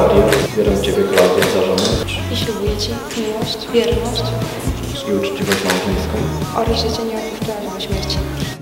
Klaudię, bieram Ciebie, Klaudię, za żonę I ślubuję Ci miłość, wierność i uczciwość małżeńską oraz że Cię nie opuszczę do śmierci.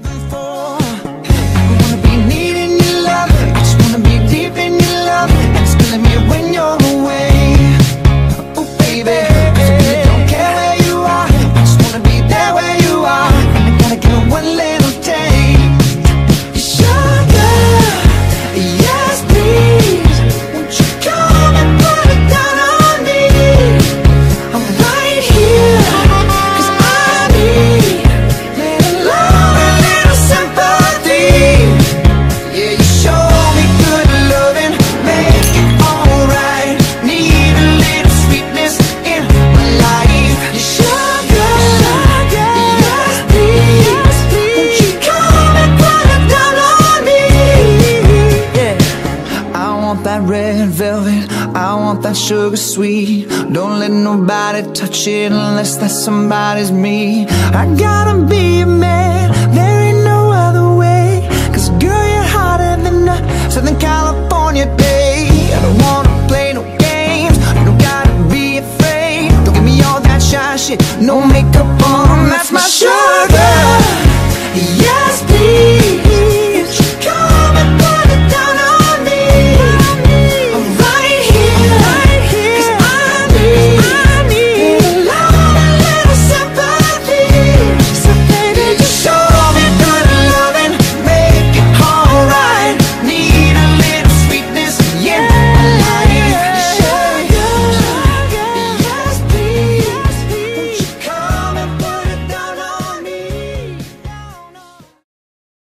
That red velvet, I want that sugar sweet. Don't let nobody touch it unless that somebody's me. I gotta be a man, there ain't no other way. 'Cause girl, you're hotter than a Southern California day. I don't want